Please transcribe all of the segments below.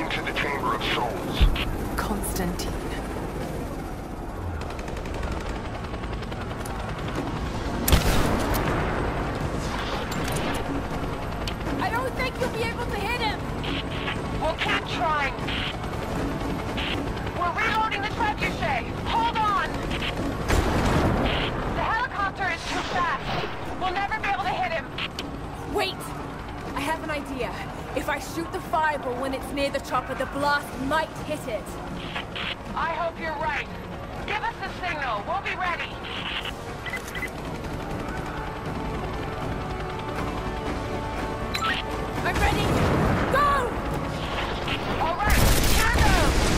to the Chamber of Souls. Konstantin. I don't think you'll be able to hit him! We'll keep trying. We're reloading the trebuchet. Hold on! The helicopter is too fast. We'll never be able to hit him. Wait! I have an idea. If I shoot the fireball when it's near the chopper, the blast might hit it. I hope you're right. Give us the signal. We'll be ready. I'm ready! Go! All right, here goes!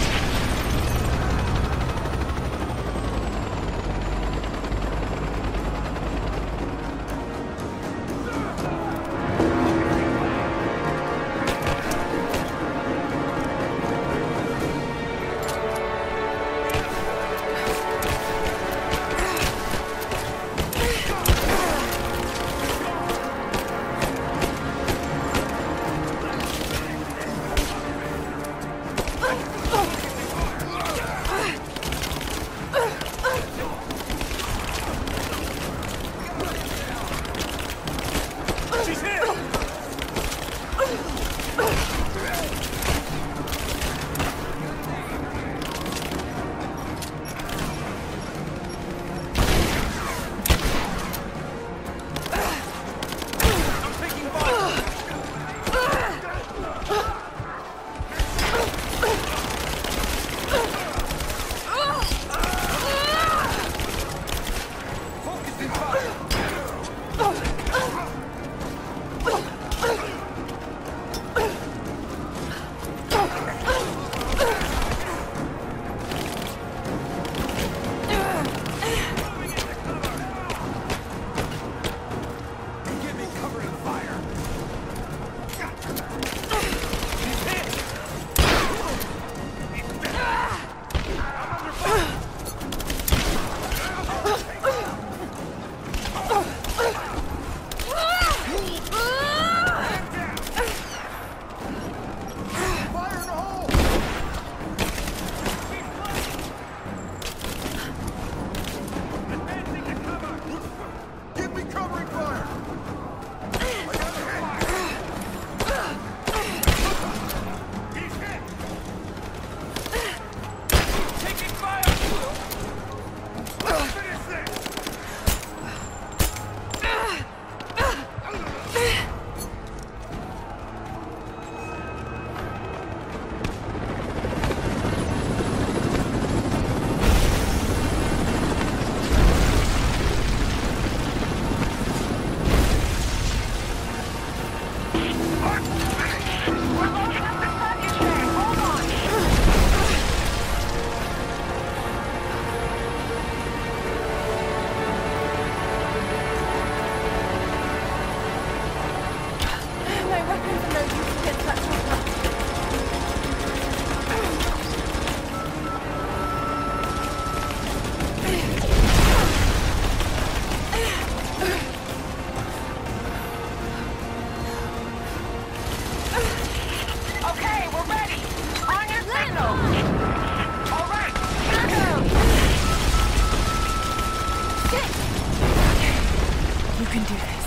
can do this.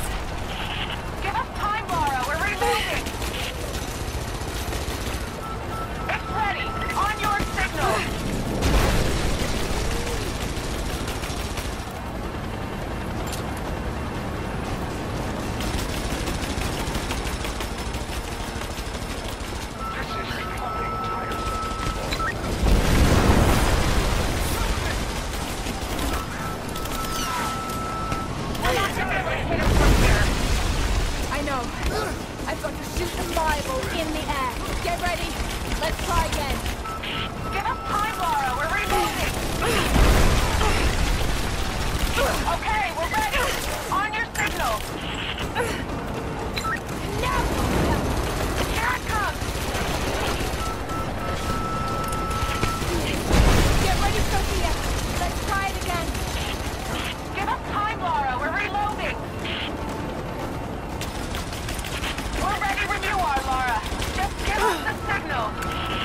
Give us time, Lara. We're reloading. It's ready. On your signal. I've got to shoot the fireball in the air. Get ready. Let's try again. Give us time, Lara. We're reloading. Okay, we're ready. On your signal. No! Here it comes. Get ready, Sophia. Let's try it again. Give us time, Lara. We're reloading. We're ready when you are, Lara. Just give us the signal.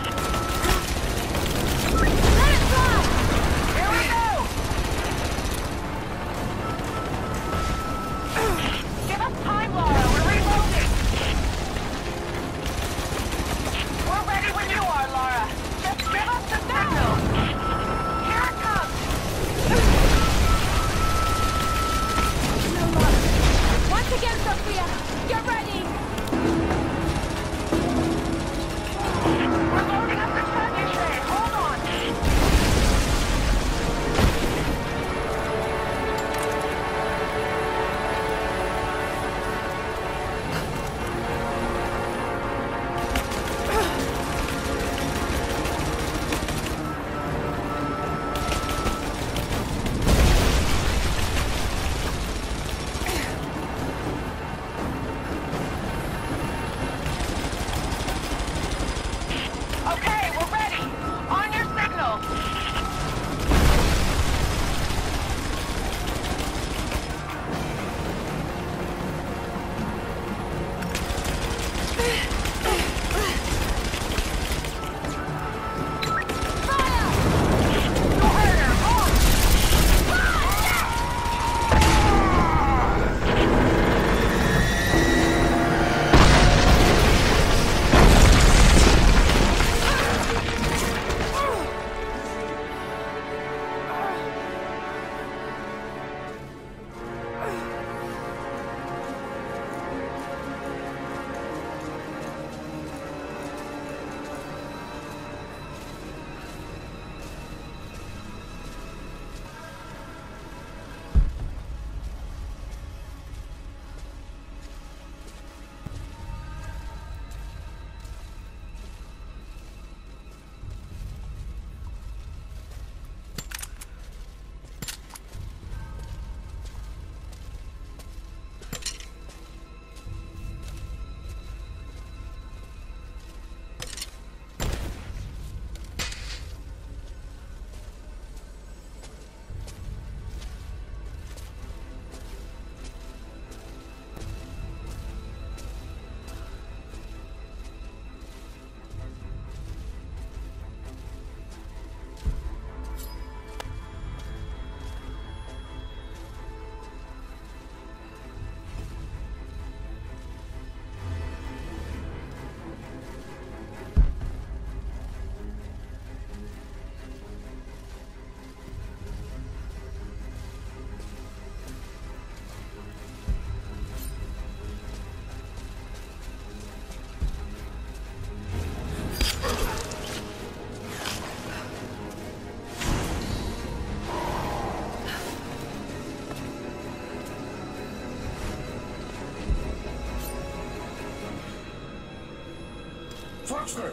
Touch them!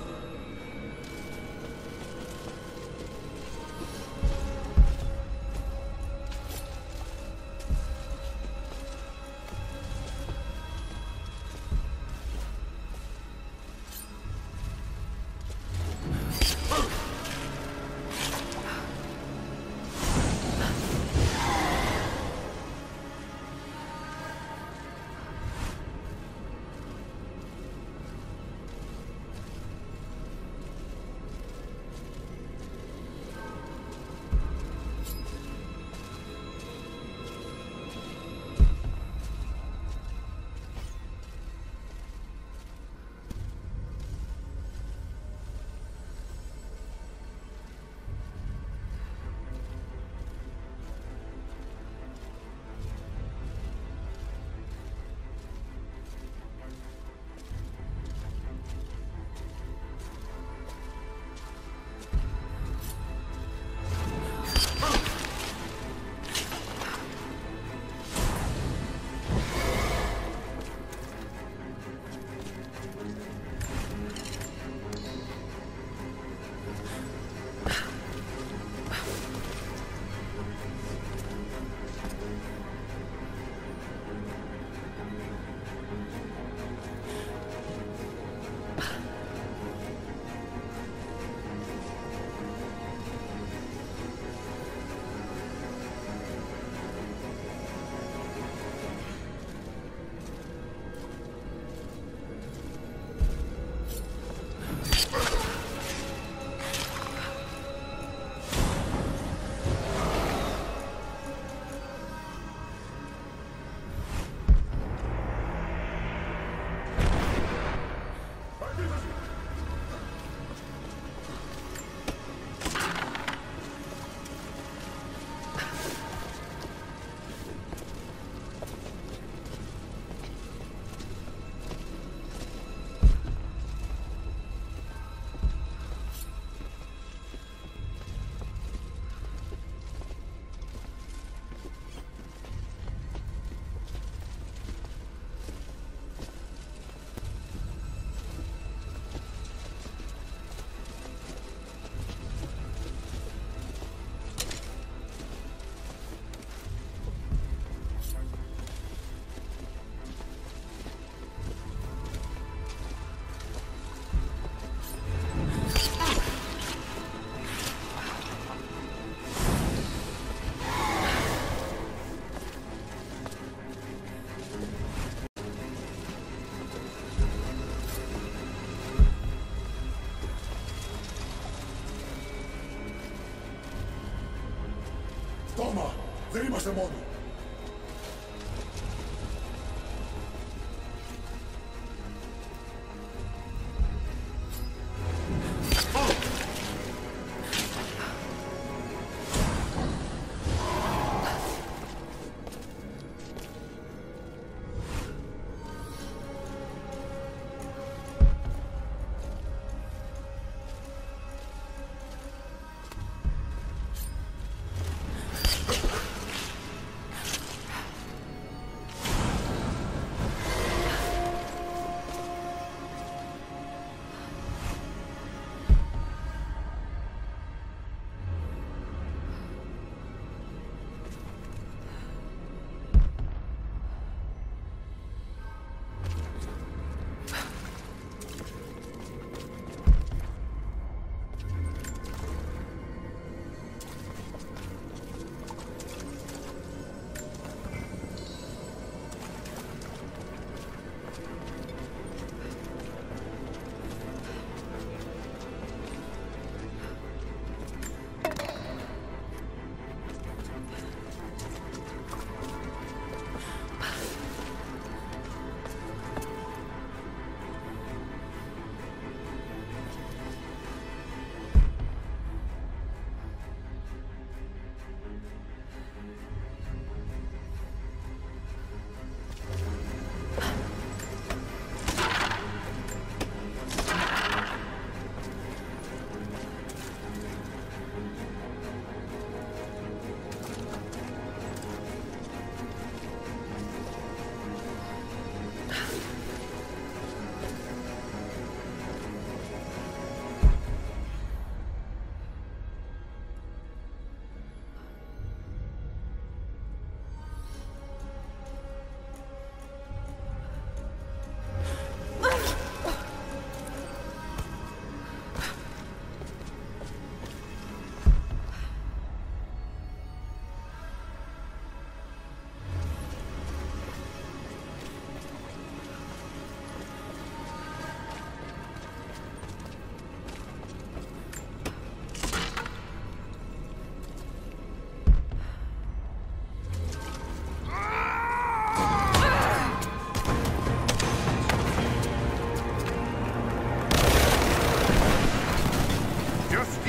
Toma! Wyrymasz demonu!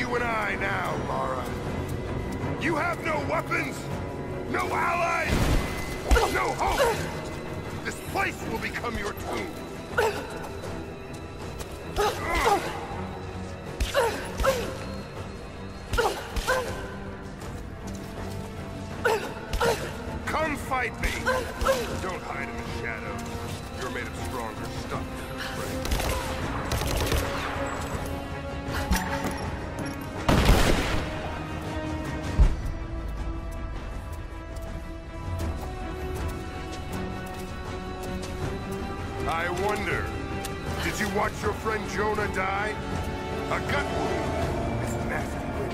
you and I now, Lara. You have no weapons, no allies, no hope. This place will become your tomb. Come fight me! Don't hide in the shadows. You're made of stronger stuff. I wonder, did you watch your friend Jonah die? A gut wound is a nasty way to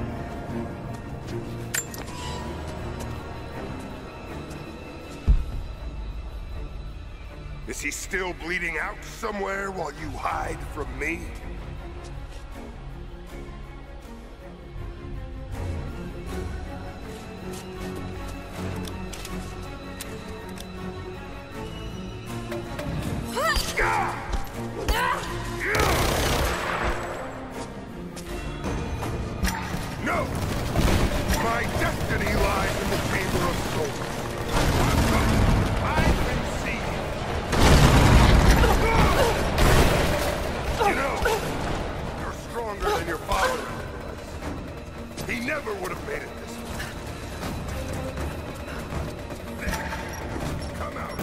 go. Is he still bleeding out somewhere while you hide from me? No! My destiny lies in the Chamber of Souls. I can see it. You know, you're stronger than your father. He never would have made it this way. There. Come out.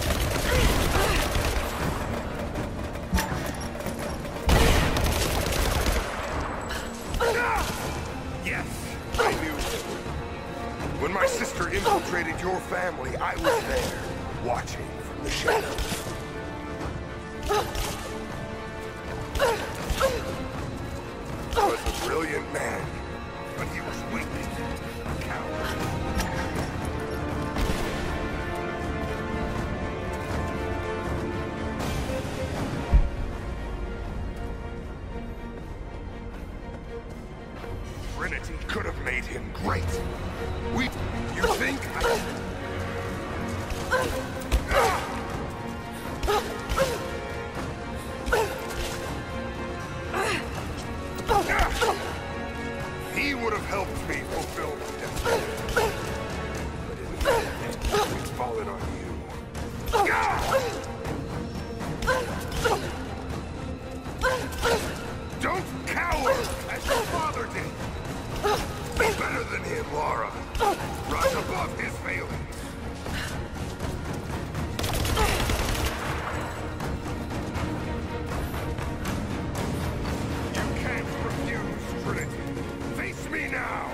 Yes, I knew it. When my sister infiltrated your family, I was there, watching from the shadows. He was a brilliant man, but he was weak, a coward. Trinity could have made him great. You think he would have helped me fulfill my destiny. But instead, it's fallen on you. Don't cower as your father did. Be better than him, Lara. Rise above his failings. You can't refuse, Trinity. Face me now!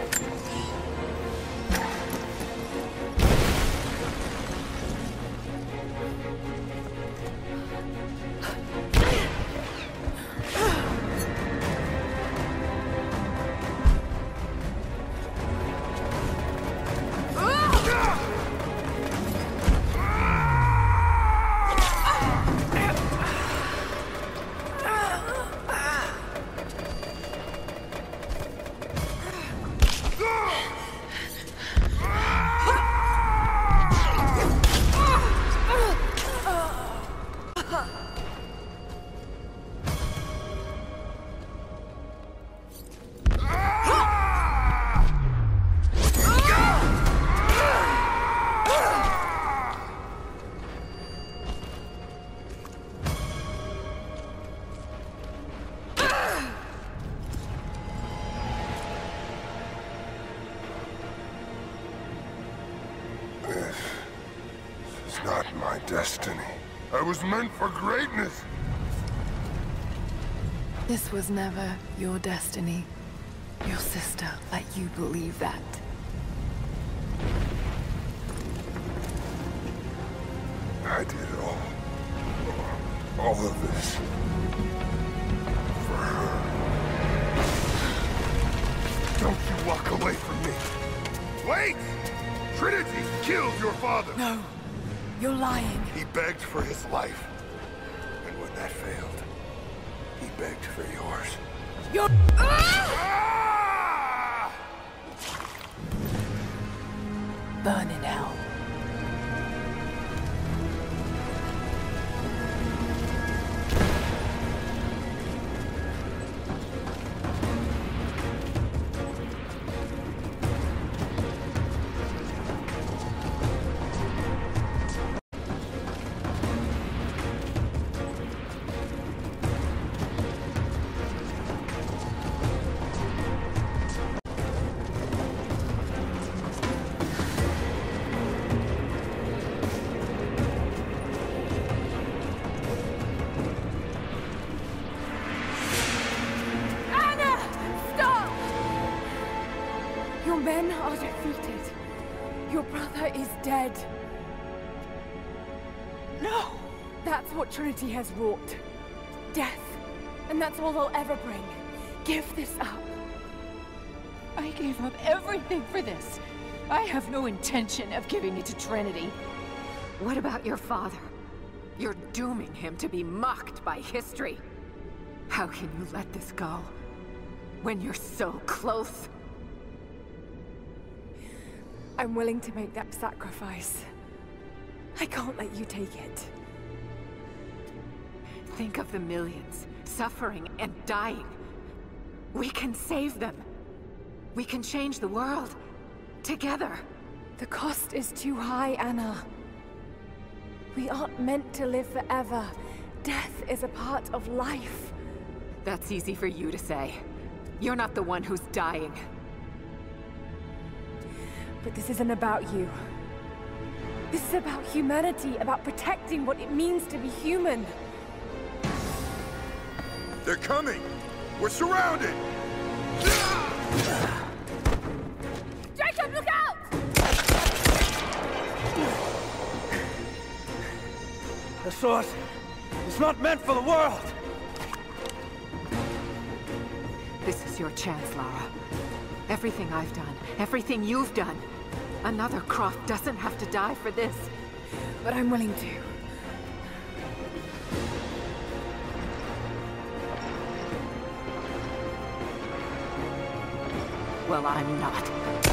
This is not my destiny. I was meant for greatness. This was never your destiny. Your sister let you believe that. I did it all of this for her. Don't you walk away from me. Wait! Trinity killed your father. No, you're lying. He begged for his life. And when that failed, he begged for yours. You're... Ah! Burn in hell. men are defeated. Your brother is dead. No! That's what Trinity has wrought. Death. And that's all they'll ever bring. Give this up. I gave up everything for this. I have no intention of giving it to Trinity. What about your father? You're dooming him to be mocked by history. How can you let this go? When you're so close? I'm willing to make that sacrifice. I can't let you take it. Think of the millions, suffering and dying. We can save them. We can change the world. Together. The cost is too high, Anna. We aren't meant to live forever. Death is a part of life. That's easy for you to say. You're not the one who's dying. But this isn't about you. This is about humanity, about protecting what it means to be human. They're coming! We're surrounded! Jacob, look out! The source is not meant for the world! This is your chance, Lara. Everything I've done, everything you've done. Another Croft doesn't have to die for this. But I'm willing to. Well, I'm not.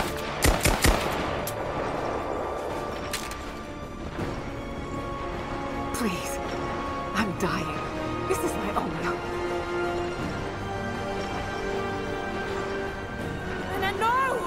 Please. I'm dying. This is my only hope. Anna, no!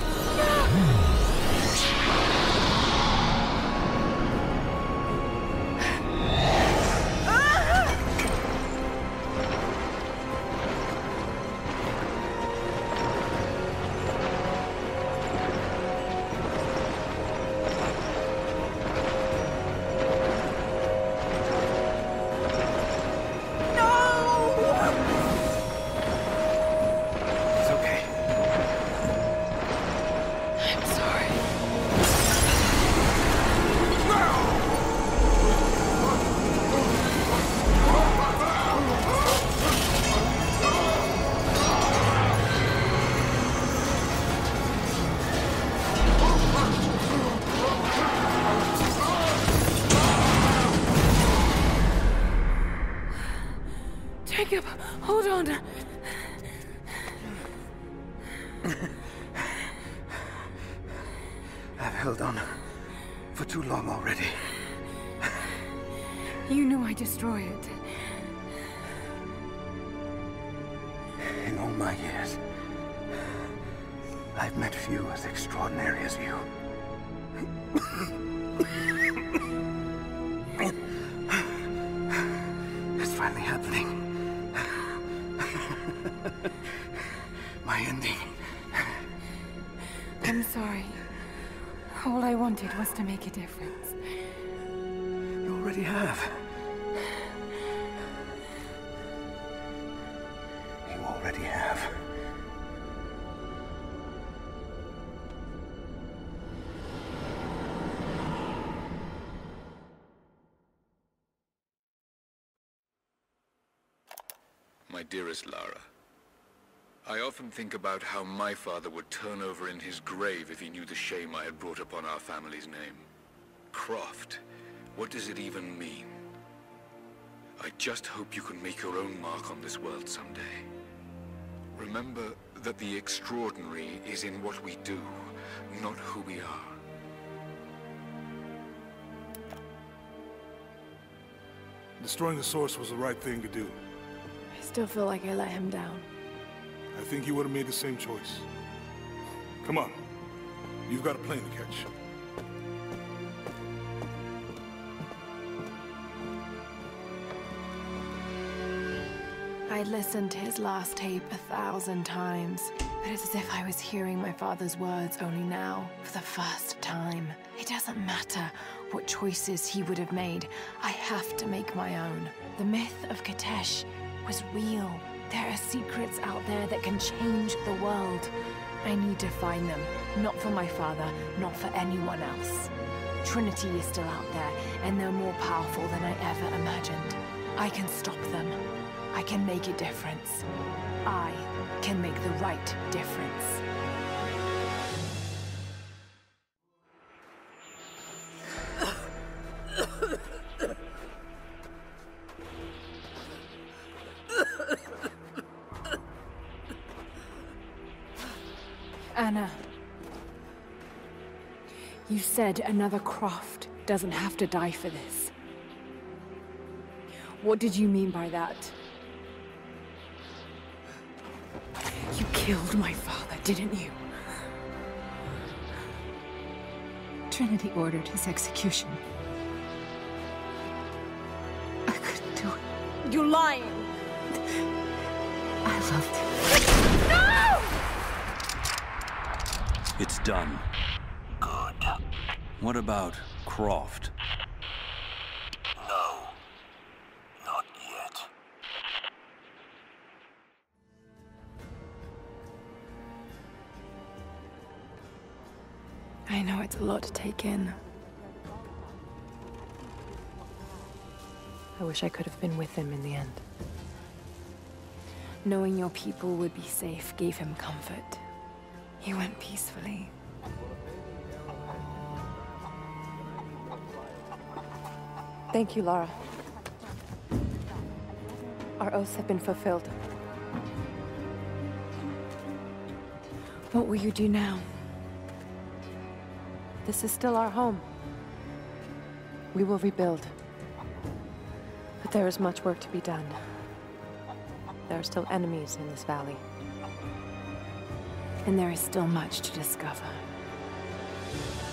Jacob, hold on. I've held on for too long already. You knew I'd destroy it. In all my years, I've met few as extraordinary as you. It's finally happening. My ending. I'm sorry. All I wanted was to make a difference. You already have. You already have. My dearest Lara, I often think about how my father would turn over in his grave if he knew the shame I had brought upon our family's name. Croft, what does it even mean? I just hope you can make your own mark on this world someday. Remember that the extraordinary is in what we do, not who we are. Destroying the source was the right thing to do. I still feel like I let him down. I think you would have made the same choice. Come on. You've got a plane to catch. I'd listened to his last tape 1,000 times, but it's as if I was hearing my father's words only now, for the first time. It doesn't matter what choices he would have made. I have to make my own. The myth of Katesh was real. There are secrets out there that can change the world. I need to find them. Not for my father, not for anyone else. Trinity is still out there, and they're more powerful than I ever imagined. I can stop them. I can make a difference. I can make the right difference. Anna, you said another Croft doesn't have to die for this. What did you mean by that? You killed my father, didn't you? Trinity ordered his execution. I couldn't do it. You're lying! I loved him. It's done. Good. What about Croft? No. Not yet. I know it's a lot to take in. I wish I could have been with him in the end. Knowing your people would be safe gave him comfort. He went peacefully. Thank you, Lara. Our oaths have been fulfilled. What will you do now? This is still our home. We will rebuild. But there is much work to be done. There are still enemies in this valley. And there is still much to discover.